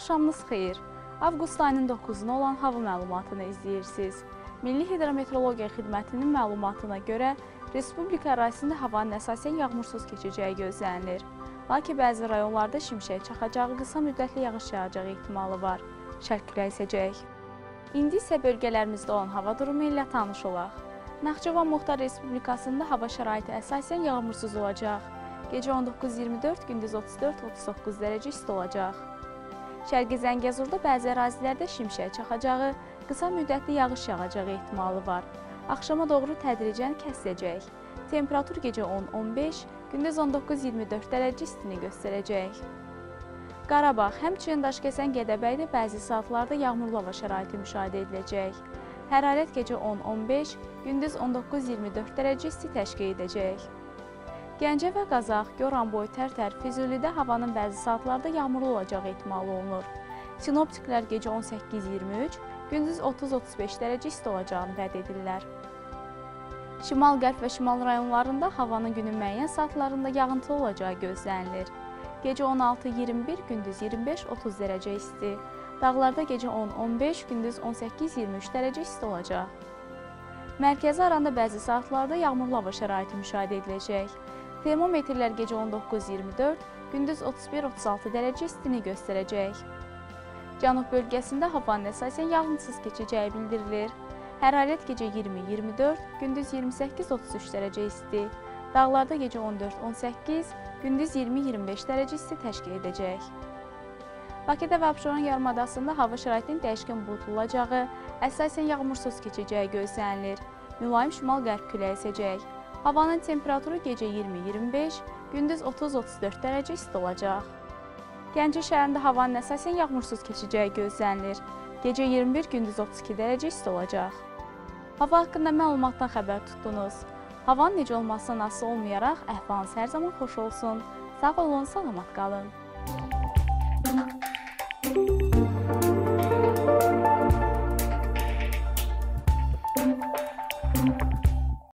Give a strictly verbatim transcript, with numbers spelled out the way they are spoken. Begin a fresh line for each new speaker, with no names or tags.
Axşamınız xeyir. Avqust ayının doqquzuna olan hava məlumatını izləyirsiniz. Milli Hidrometeorologiya Xidmətinin məlumatına görə Respublika ərazisində havanın əsasən yağmursuz keçəcəyi gözlənilir. Lakin bəzi rayonlarda şimşək çaxacağı, qısa müddətli yağış yağacağı ehtimalı var. Şərq küləyi əsəcək. İndi isə bölgələrimizdə olan hava durumu ilə tanış olaq. Naxçıvan Muxtar Respublikasında hava şəraiti əsasən yağmursuz olacaq. Gecə on doqquz iyirmi dörd, gündüz otuz dörd otuz doqquz dərəcə isti olacaq. Şərqi Zəngəzurda bəzi ərazilərdə şimşək çaxacağı, qısa müddətli yağış yağacağı ehtimalı var. Axşama doğru tədricən kəsiləcək. Temperatur gecə on on beş, gündüz on doqquz iyirmi dörd dərəcə istini göstərəcək. Qarabağ, həmçinin Daşkəsən Gədəbəydə bəzi saatlarda yağmurlu hava şəraiti müşahidə ediləcək. Hərarət gecə on on beş, gündüz on doqquz iyirmi dörd dərəcə isti təşkil edəcək. Gəncə və Qazax, Goranboy, Tərtər, Füzulidə havanın bəzi saatlarda yağmurlu olacağı ehtimalı olunur. Sinoptiklər gecə on səkkiz iyirmi üç, gündüz otuz otuz beş dərəcə isti olacağını vəd edirlər. Şimal-qərb və şimal rayonlarında havanın günün müəyyən saatlarında yağıntılı olacağı gözlənilir. Gecə on altı iyirmi bir, gündüz iyirmi beş otuz dərəcə isti. Dağlarda gecə on on beş, gündüz on səkkiz iyirmi üç dərəcə isti olacaq. Mərkəzi aranda bəzi saatlarda yağmurlu hava şəraiti müşahidə ediləcək. Termometrlər gecə on doqquz iyirmi dörd, gündüz otuz bir otuz altı dərəcə istini göstərəcək. Cənub bölgəsində havanın əsasən yağınsız keçəcəyi bildirilir. Hərarət gecə iyirmi iyirmi dörd, gündüz iyirmi səkkiz otuz üç dərəcə isti. Dağlarda gecə on dörd on səkkiz, gündüz iyirmi iyirmi beş dərəcə isti təşkil edəcək. Bakıda və Abşeron yarımadasında hava şəraitinin dəyişkən buludlu olacağı, əsasən yağmursuz keçəcəyi gözlənilir. Mülayim şimal-qərb küləyi əsəcək. Havanın temperaturu gecə iyirmi iyirmi beş, gündüz otuz otuz dörd dərəcə isti olacaq. Gəncə şəhərində havanın əsasən yağmursuz keçəcəyi gözlənilir. Gecə iyirmi bir, gündüz otuz iki dərəcə isti olacaq. Hava haqqında məlumatdan xəbər tutdunuz. Havanın necə olmasından asılı olmayaraq əhvalınız hər zaman xoş olsun. Sağ olun, salamat qalın.